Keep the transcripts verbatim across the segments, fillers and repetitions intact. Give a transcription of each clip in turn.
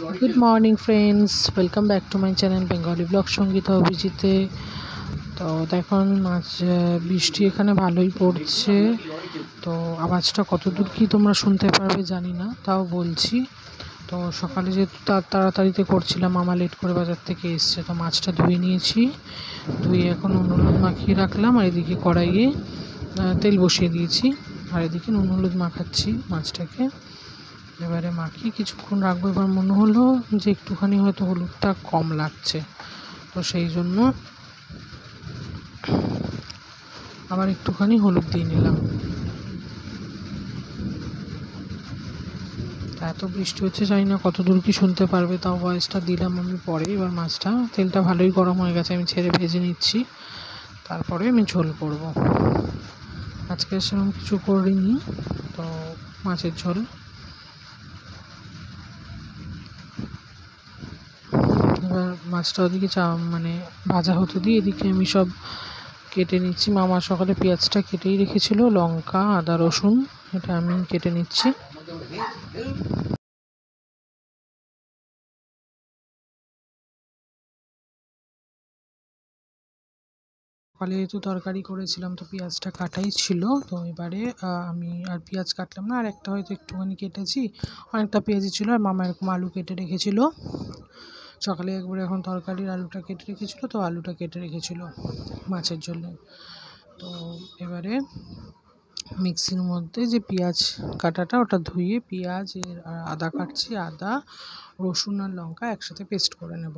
Good morning friends, welcome back to my channel Bengali blog Sangeeta अभिजीते। तो देखो माछ बृष्टि एखाने भालोई पड़ছে। तो आवाज़टा कत दूर कि तोमरा शुनते पारबे जानि ना, ताओ बोलছি। तो सकाले जेहेतु ताड़ाताड़िते करছিলাম, मामा लेट করে বাজার থেকে এসছে। তো মাছটা ধুয়ে নিয়েছি, ধুয়ে এখন নুন হলুদ মাখিয়ে রাখলাম। আর এদিকে কড়াইয়ে তেল বসিয়ে দিয়েছি, আর এদিকে নুন হলুদ মাখাচ্ছি মাছটাকে। এবারে মাখিয়ে কিছুক্ষণ রাখবো। এবার মনে হলো যে একটুখানি হয়তো হলুদটা কম লাগছে, তো সেই জন্য আবার একটুখানি হলুদ দিয়ে নিলাম। এত বৃষ্টি হচ্ছে, জানি না কত দূর কি শুনতে পারবে, তাও ভয়েসটা দিলাম আমি পরে। এবার মাছটা তেলটা ভালোই গরম হয়ে গেছে, আমি ছেড়ে ভেজে নিচ্ছি, তারপরে আমি ঝোল করব। আজকে সেরকম কিছু করিনি, তো মাছের ঝোল। এবার মাছটা ওদিকে চা মানে ভাজা হতে দিয়ে এদিকে আমি সব কেটে নিচ্ছি। মামা সকালে পেঁয়াজটা কেটেই রেখেছিল, লঙ্কা আদা রসুন এটা আমি কেটে নিচ্ছি। সকালে যেহেতু তরকারি করেছিলাম, তো পেঁয়াজটা কাটাই ছিল। তো এবারে আমি আর পেঁয়াজ কাটলাম না, আর একটা হয়তো একটুখানি কেটেছি, অনেকটা পেঁয়াজই ছিল। আর মামা এরকম আলু কেটে রেখেছিল সকালে একবারে, এখন তরকারির আলুটা কেটে রেখেছিল, তো আলুটা কেটে রেখেছিল মাছের জন্য। তো এবারে মিক্সির মধ্যে যে পেঁয়াজ কাটাটা ওটা ধুয়ে পেঁয়াজ আর আদা কাটছি, আদা রসুন আর লঙ্কা একসাথে পেস্ট করে নেব।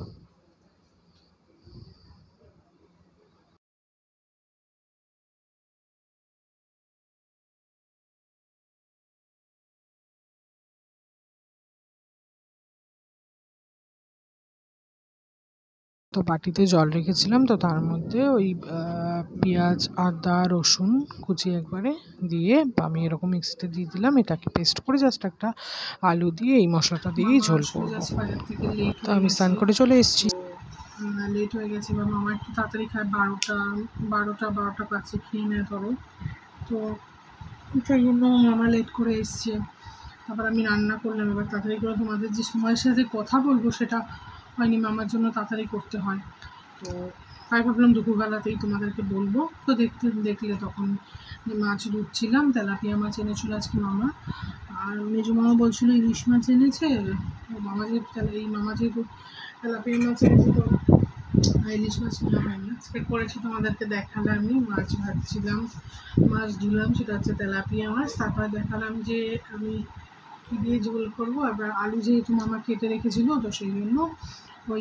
তো বাটিতে জল রেখেছিলাম, তো তার মধ্যে ওই পেঁয়াজ আদা রসুন কুচি একবারে দিয়ে আমি এরকম মিক্সিতে দিয়ে দিলাম। এটাকে পেস্ট করে জাস্ট একটা আলু দিয়ে এই মশলাটা দিয়েই ঝোল করবো। তো আমি স্নান করে চলে এসেছি। লেট হয়ে গেছে, বা মামা একটু তাড়াতাড়ি খায়, বারোটা বারোটা বারোটা কাছে খেয়ে নেয় ধরো। তো সেই জন্য মামা লেট করে এসছে। তারপর আমি রান্না করলাম। এবার তাড়াতাড়ি করে তোমাদের যে সময়ের সাথে কথা বলবো সেটা হয়নি, মামার জন্য তাড়াতাড়ি করতে হয়। তো তাই ভাবলাম দুপুরবেলাতেই তোমাদেরকে বলবো। তো দেখতে দেখলে তখন মাছ ধুচ্ছিলাম, তেলাপিয়া মাছ এনেছিল আজকে মামা। আর মেজো মামা বলছিল ইলিশ মাছ এনেছে। মামা যেহেতু এই মামা যেহেতু তেলাপিয়া মাছ এনেছে, তো ইলিশ মাছ নেওয়া হয়নি। আজকে করেছি, তোমাদেরকে দেখালাম। আমি মাছ ভাজছিলাম, মাছ ধুলাম, সেটা হচ্ছে তেলাপিয়া মাছ। তারপর দেখালাম যে আমি কী দিয়ে ঝোল করবো। এবার আলু যেহেতু মামা কেটে রেখেছিল, তো সেই জন্য ওই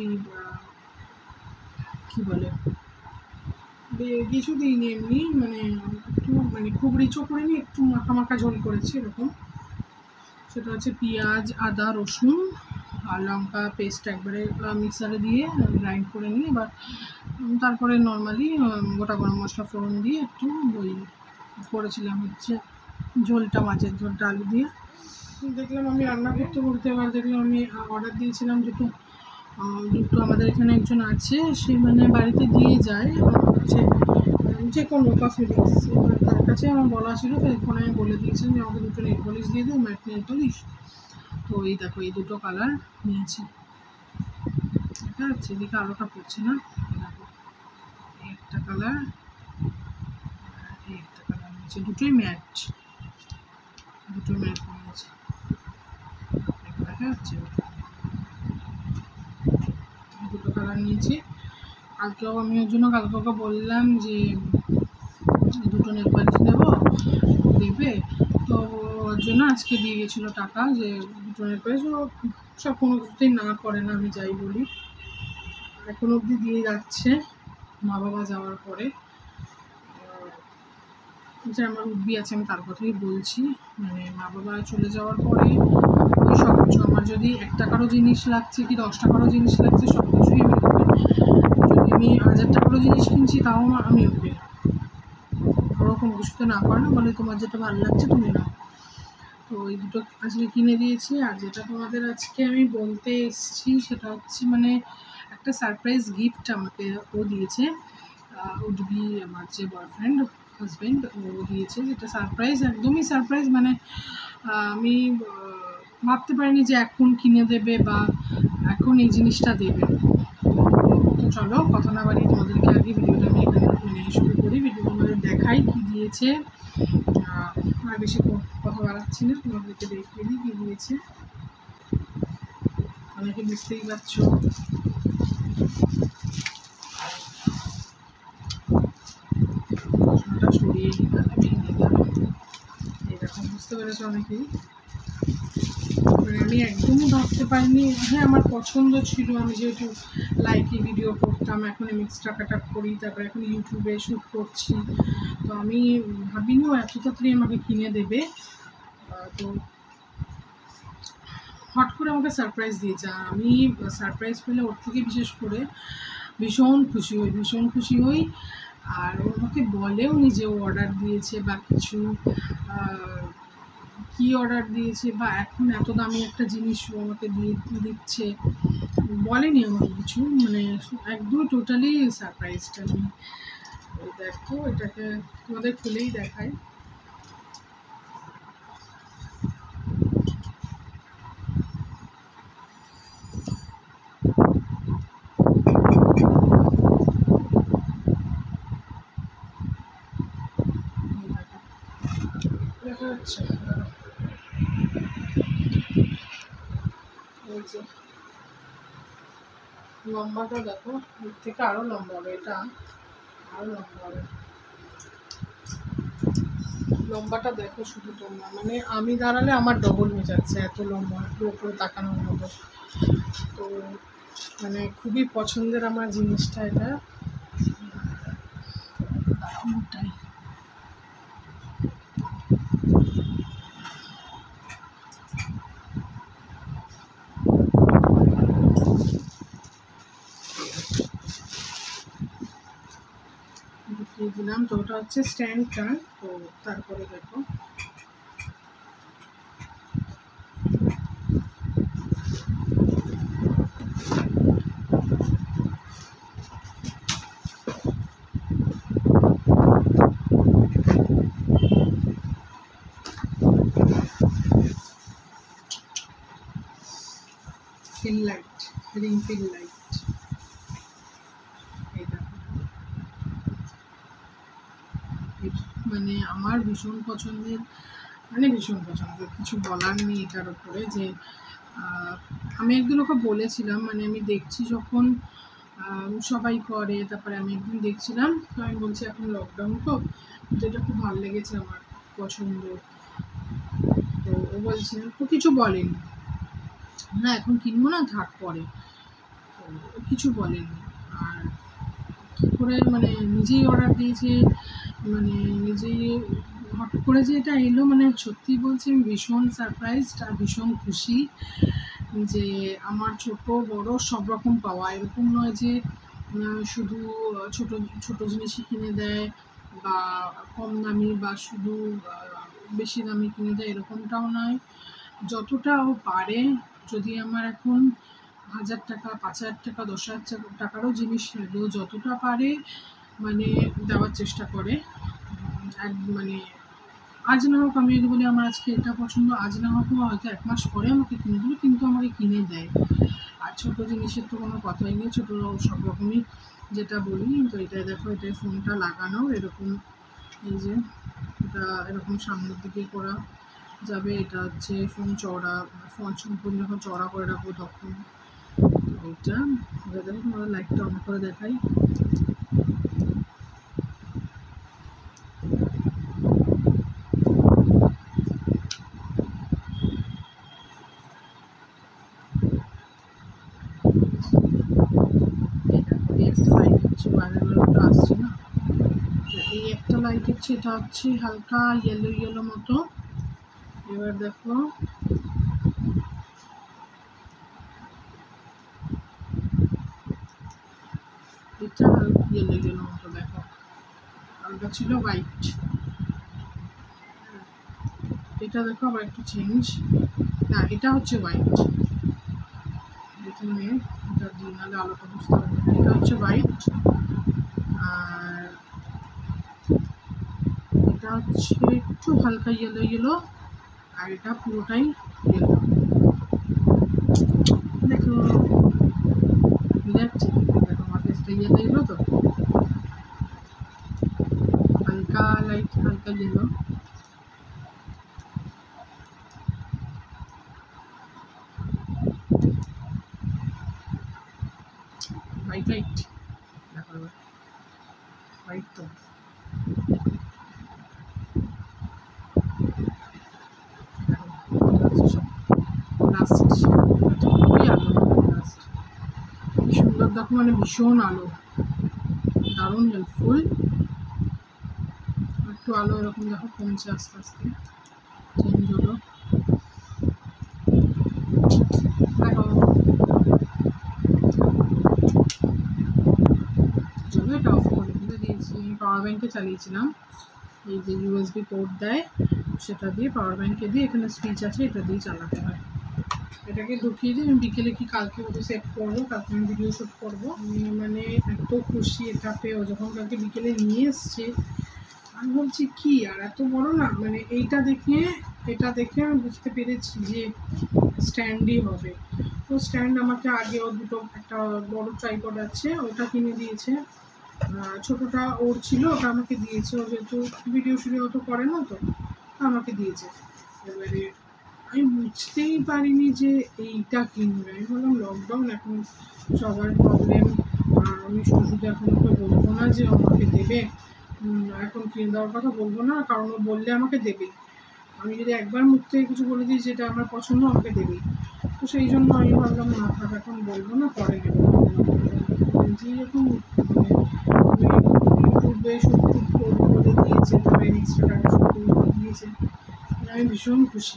কী বলে কিছু দিইনি, এমনি মানে একটু মানে খুব রিচও করিনি, একটু মাখা মাখা ঝোল করেছি এরকম। সেটা হচ্ছে পেঁয়াজ আদা রসুন আর লঙ্কা পেস্ট একবারে মিক্সারে দিয়ে গ্রাইন্ড করে নিয়ে, এবার তারপরে নর্মালি গোটা গরম মশলা ফোড়ন দিয়ে একটু ওই করেছিলাম হচ্ছে ঝোলটা, মাছের ঝোলটা আলু দিয়ে। দেখলাম আমি রান্না করতে করতে, এবার দেখলাম আমি অর্ডার দিয়েছিলাম দুটো দুটো আমাদের এখানে একজন আছে, সে মানে বাড়িতে দিয়ে যায় হচ্ছে যে কোনো কসমেটিক্স। এবার তার কাছে আমার বলা ছিল, তো ফোনে আমি বলে দিয়েছিলাম যে আমাকে দুটো নেল পলিশ দিয়ে দেবো, ম্যাট নেল পলিশ। তো এই দেখো এই দুটো কালার নিয়েছি, দেখা যাচ্ছে এদিকে আলোটা পড়ছে না, দেখো এই একটা কালার এই একটা কালার নিয়েছি, দুটোই ম্যাট, দুটো ম্যাট নিয়েছি, দেখা যাচ্ছে দুটো কালার নিয়েছি। কালকেও আমি ওর জন্য কালকে ওকে বললাম যে দুটো নেল পলিশ দেবো, দেবে। তো ওর জন্য আজকে দিয়ে গেছিলো টাকা, যে দুটো নেল পলিশ। ও সব কোনো কিছুতেই না করে না, আমি যাই বলি। এখন অবধি দিয়ে যাচ্ছে, মা বাবা যাওয়ার পরে। যে আমার উদ্বি আছে, আমি তার কথাই বলছি। মানে মা বাবা চলে যাওয়ার পরে ওই সব কিছু আমার, যদি এক টাকারও জিনিস লাগছে কি দশ টাকারও জিনিস লাগছে, সব কিছুই আমি ওকে। যদি আমি হাজার টাকারও জিনিস কিনছি, তাও আমি ওকে। ওরকম কিছুতে না করে না, বলে তোমার যেটা ভালো লাগছে তুমি নাও। তো ওই দুটো আজকে কিনে দিয়েছি। আর যেটা তোমাদের আজকে আমি বলতে এসেছি সেটা হচ্ছে মানে একটা সারপ্রাইজ গিফট আমাকে ও দিয়েছে, উদ্বি আমার যে বয়ফ্রেন্ড হাজব্যান্ড, ও দিয়েছে। যেটা সারপ্রাইজ, একদমই সারপ্রাইজ। মানে আমি ভাবতে পারিনি যে এখন কিনে দেবে বা এখন এই জিনিসটা দেবে। তো চলো কথা না বাড়িয়ে তোমাদেরকে আগে ভিডিওটা আমি এখানে মানে শুরু করি, ভিডিও তোমাদের দেখাই কী দিয়েছে। আর বেশি কথা বাড়াচ্ছি না, তোমাদেরকে দেখিয়ে দিই কী দিয়েছে। অনেকে বুঝতেই পারছো। মশলাটা সরিয়ে নিতে ভেঙে গেল, এরকম বুঝতে পেরেছো অনেকেই। মানে আমি একদমই ভাবতে পারিনি। হ্যাঁ, আমার পছন্দ ছিল, আমি যেহেতু লাইকি ভিডিও করতাম, এখন আমি এক্সট্রা কাট করি, তারপরে এখন ইউটিউবে শ্যুট করছি, তো আমি ভাবিনি ও এত তাড়াতাড়ি আমাকে কিনে দেবে। তো হট করে আমাকে সারপ্রাইজ দিয়েছে, আর আমি সারপ্রাইজ পেলে ওর থেকে বিশেষ করে ভীষণ খুশি হই, ভীষণ খুশি হই। আর ও আমাকে বলেও নি যে ও অর্ডার দিয়েছে বা কিছু, কী অর্ডার দিয়েছে বা এখন এত দামি একটা জিনিস ও আমাকে দিয়ে দিচ্ছে, বলেনি আমাকে কিছু। মানে একদম টোটালি সারপ্রাইজটা আমি। দেখো এটাকে তোমাদের খুলেই দেখাই। দেখা যাচ্ছে লম্বাটা দেখো, এর থেকে আরো লম্বা হবে, এটা আরো লম্বা হবে। লম্বাটা দেখো শুধু তোমরা, মানে আমি দাঁড়ালে আমার ডবল হয়ে যাচ্ছে, এত লম্বা, উপরে তাকানোর মতো। তো মানে খুবই পছন্দের আমার জিনিসটা এটা। ওটাই দেখিয়ে দিলাম। তো ওটা হচ্ছে স্ট্যান্ডটা। তো তারপরে দেখো fill light, ring fill light, মানে আমার ভীষণ পছন্দের, মানে ভীষণ পছন্দের, কিছু বলার নেই এটার উপরে। যে আমি একদিন ওকে বলেছিলাম, মানে আমি দেখছি যখন সবাই করে, তারপরে আমি একদিন দেখছিলাম, তো আমি বলছি এখন লকডাউন তো, তো এটা খুব ভালো লেগেছে আমার, পছন্দ। তো ও বলছে, তো কিছু বলেনি না, এখন কিনবো না, থাক পরে, তো কিছু বলেনি। আর কী করে মানে নিজেই অর্ডার দিয়েছে, মানে নিজেই হট করে যে এটা এলো, মানে সত্যি বলছি আমি ভীষণ সারপ্রাইজড আর ভীষণ খুশি যে আমার ছোট বড় সব রকম পাওয়া। এরকম নয় যে শুধু ছোট ছোট জিনিসই কিনে দেয় বা কম দামি বা শুধু বেশি দামি কিনে দেয়, এরকমটাও নয়। যতটা ও পারে, যদি আমার এখন হাজার টাকা, পাঁচ হাজার টাকা, দশ হাজার টাকারও জিনিস লাগলেও যতটা পারে মানে দেওয়ার চেষ্টা করে। এক মানে আজ না হোক, আমি যদি বলি আমার আজকে এটা পছন্দ, আজ না হোক হয়তো এক মাস পরে আমাকে কিনে দেবে, কিন্তু আমাকে কিনে দেয়। আর ছোটো জিনিসের তো কোনো কথাই নেই, ছোটো সব রকমই যেটা বলি। তো এটা দেখো, এটাই ফোনটা লাগানো এরকম, এই যে এটা এরকম সামনের দিকে করা যাবে। এটা হচ্ছে ফোন চওড়া, ফোন সম্পূর্ণ যখন চওড়া করে রাখবো তখন এইটা। এবার দেখো তোমাদের লাইটটা অন করে দেখাই। আসছে না, এই একটা লাইট হচ্ছে, এটা হচ্ছে হালকা ইয়েলো ইয়েলো মতো। এবার দেখো এটা হালকা ইয়েলো ইয়েলো মতো, দেখো হালকা ছিল হোয়াইট, এটা দেখো আবার একটু চেঞ্জ, না এটা হচ্ছে হোয়াইট। এখানে এটা দিয়ে নাহলে আলোটা বুঝতে পারবে না, এটা হচ্ছে হোয়াইট আর এটা হচ্ছে একটু হালকা ইয়েলো ইয়েলো, আর এটা পুরোটাই ইয়েলো। হোয়াইট হোয়াইট দেখো হোয়াইট তো সুন্দর দেখো, মানে ভীষণ আলো, দারুণ হেল্পফুল। একটু আলো এরকম দেখো কমছে আস্তে আস্তে, চেঞ্জ হলো। দেখো চলো এটা অফ করে দিতে দিয়েছি। আমি পাওয়ার ব্যাঙ্কে চালিয়েছিলাম, এই যে ইউএসবি পোর্ট দেয় সেটা দিয়ে, পাওয়ার ব্যাঙ্কে দিয়ে, এখানে সুইচ আছে, এটা দিয়ে চালাতে হয়। এটাকে ঢুকিয়ে দিই। আমি বিকেলে কি কালকে ওটা সেট করবো, কালকে আমি ভিডিও শ্যুট করবো। মানে এত খুশি এটা পেয়েও, যখন কালকে বিকেলে নিয়ে এসছে আমি বলছি কি আর এত বড় না, মানে এইটা দেখে এটা দেখে আমি বুঝতে পেরেছি যে স্ট্যান্ডই হবে। তো স্ট্যান্ড আমাকে আগে ও দুটো, একটা বড় ট্রাইপড আছে ওটা কিনে দিয়েছে, ছোটোটা ওর ছিল ওটা আমাকে দিয়েছে। ও যেহেতু ভিডিও শুডিও তো করে না, তো আমাকে দিয়েছে। এবারে আমি বুঝতেই পারিনি যে এইটা কিনবে। আমি বললাম লকডাউন, এখন সবার প্রবলেম, আর আমি শুধু এখন ওকে বলবো না যে আমাকে দেবে, এখন কিনে দেওয়ার কথা বলবো না, কারণ ও বললে আমাকে দেবেই। আমি যদি একবার মুখ থেকে কিছু বলে দিই যেটা আমার পছন্দ, আমাকে দেবেই। তো সেই জন্য আমি ভাবলাম না থাক, এখন বলবো না, পরে নেবো। যেরকম ইউটিউবে শুট টুট করবো বলে দিয়েছে, তবে এক্সট্রা টাকা শুট করে দিয়েছে, আমি ভীষণ খুশি।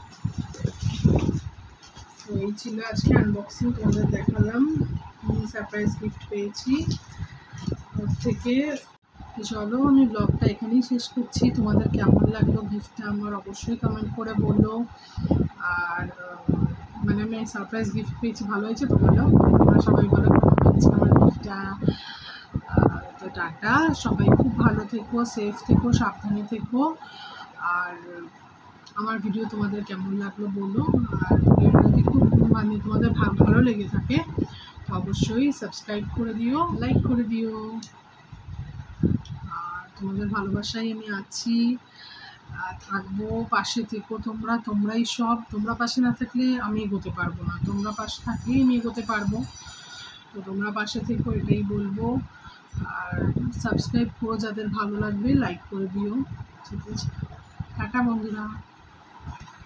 তো এই ছিল আজকে আনবক্সিং, তোমাদের দেখালাম সারপ্রাইজ গিফট পেয়েছি ওর থেকে। চলো আমি ব্লগটা এখানেই শেষ করছি। তোমাদের কেমন লাগলো গিফটটা আমার অবশ্যই কমেন্ট করে বলো। আর মানে আমি সারপ্রাইজ গিফট পেয়েছি, ভালো হয়েছে তো বলো, তোমরা সবাই বলো কেমন হয়েছে আমার গিফটটা। তো টাটা, সবাই খুব ভালো থেকো, সেফ থেকো, সাবধানে থেকো। আর আমার ভিডিও তোমাদের কেমন লাগলো বলো। আর ভিডিওটা যদি খুব মানে তোমাদের ভালো লেগে থাকে তো অবশ্যই সাবস্ক্রাইব করে দিও, লাইক করে দিও। আর তোমাদের ভালোবাসায় আমি আছি, থাকবো, পাশে থেকো তোমরা, তোমরাই সব। তোমরা পাশে না থাকলে আমি এগোতে পারবো না, তোমরা পাশে থাকলেই আমি এগোতে পারবো। তো তোমরা পাশে থেকো, এটাই বলবো। আর সাবস্ক্রাইব করো, যাদের ভালো লাগবে লাইক করে দিও। ঠিক আছে, টাটা বন্ধুরা।